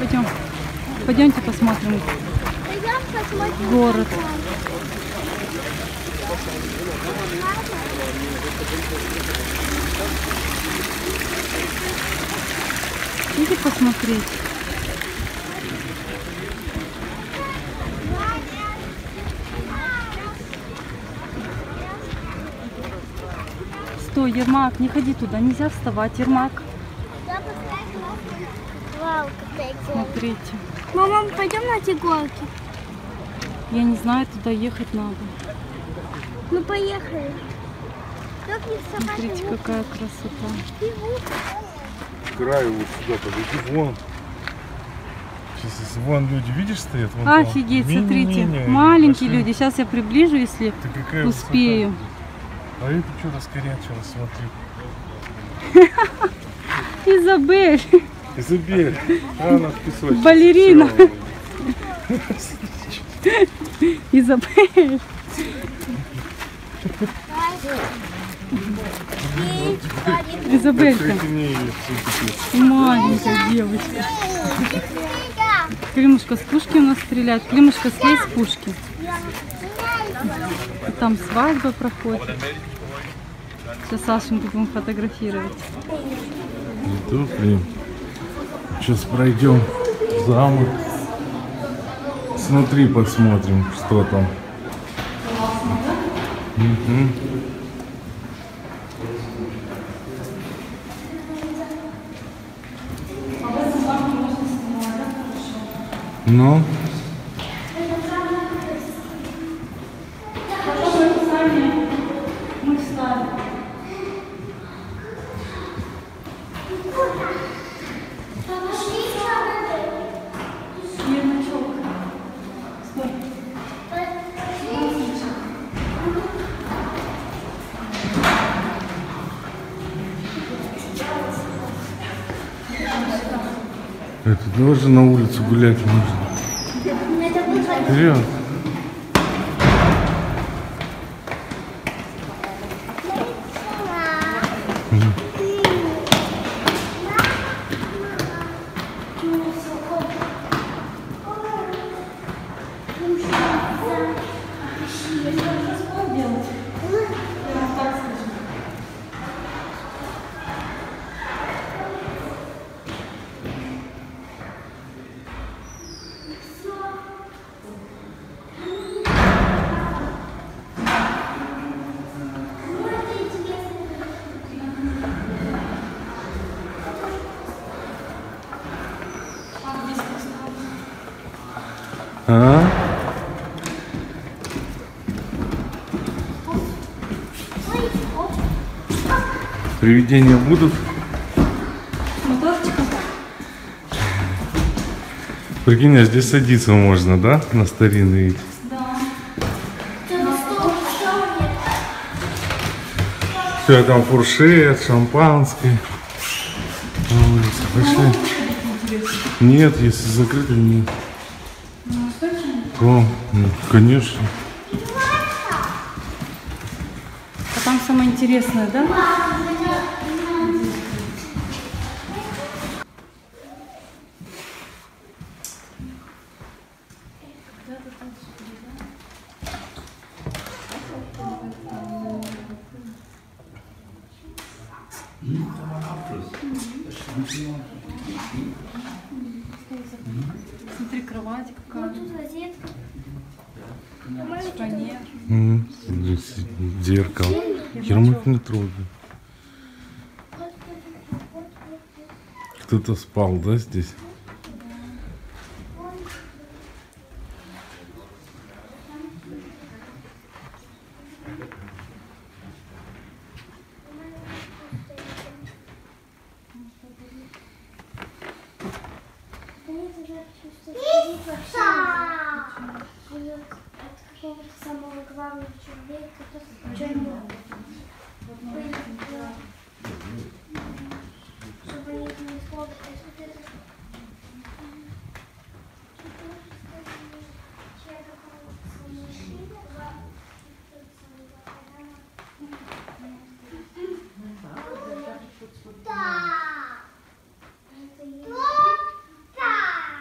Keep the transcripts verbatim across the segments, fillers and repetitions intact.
Пойдем. Пойдемте посмотрим Пойдем посмотрим город. Идите посмотреть. Стой, Ермак, не ходи туда, нельзя вставать, Ермак. Вау, какая Смотрите. Мама, пойдем на эти горки? Я не знаю, туда ехать надо. Ну поехали. Смотрите, какая красота. С краю вот сюда подойди, вон. Сейчас, если вон люди, видишь, стоят? Вон Офигеть, там. смотрите. Не-не-не, Маленькие пошли. люди. Сейчас я приближу, если Ты какая успею. высота. А это что раскорячилось, смотри. Изабель. Изабель, а она в песочнице. Балерина. Изабель. Изабелька. Маленькая девочка. Климушка с пушки у нас стреляет. Климушка, слезь с пушки. И там свадьба проходит. Сейчас Сашеньку будем фотографировать. Иду, блин. Сейчас пройдем в замок. Снутри посмотрим, что там. Угу. Ну? Это тоже на улицу гулять можно. Вперед. А? Привидения будут? Прикинь, а здесь садиться можно, да? На старинный. Да. Все, там фуршет, шампанское. На улице пошли. Нет, если закрыто, нет. О, ну, конечно. А там самое интересное, да? Смотри, кровать какая. Шпанер. М, Зеркало. Ермак не трогай. Кто-то спал, да, здесь? Самого главного человека, чтобы не смогли. Да.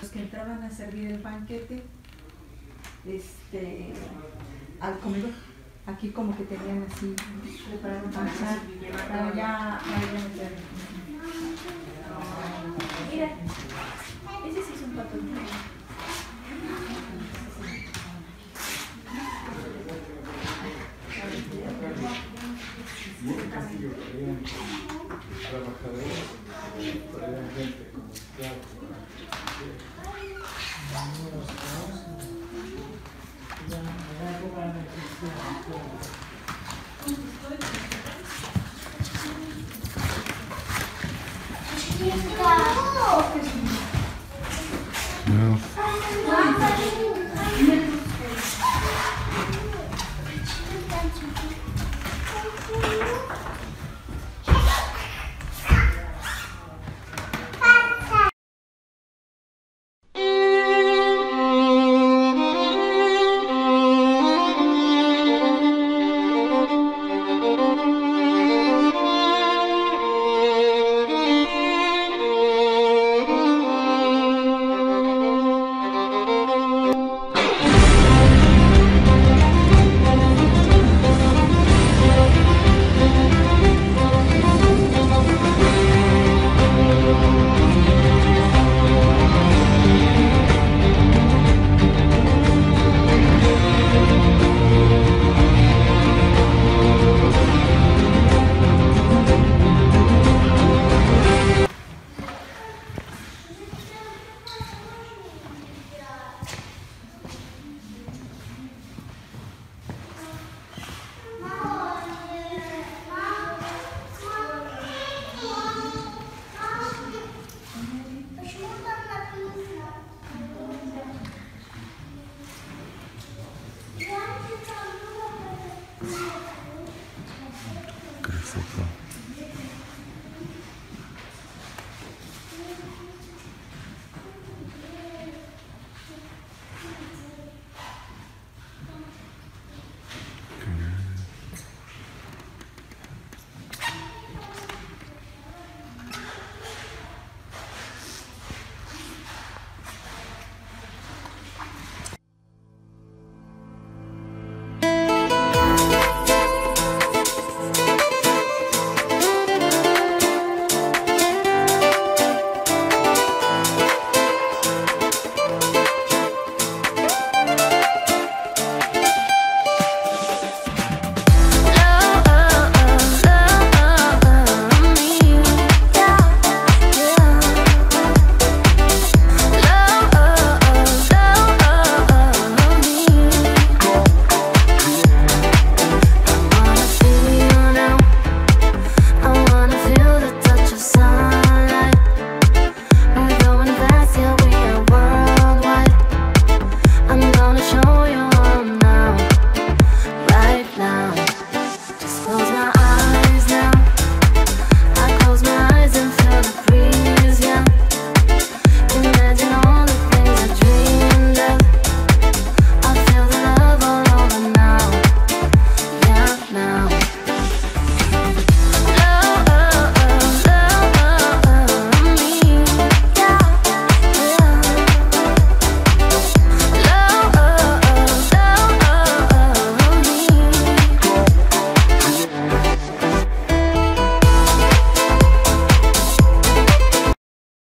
Los que entraban a servir el banquete, este, al comedor. Aquí como que tenían así, prepararon para pasar, para ya, para ya meter. Mira, ese sí es un pato. Yeah.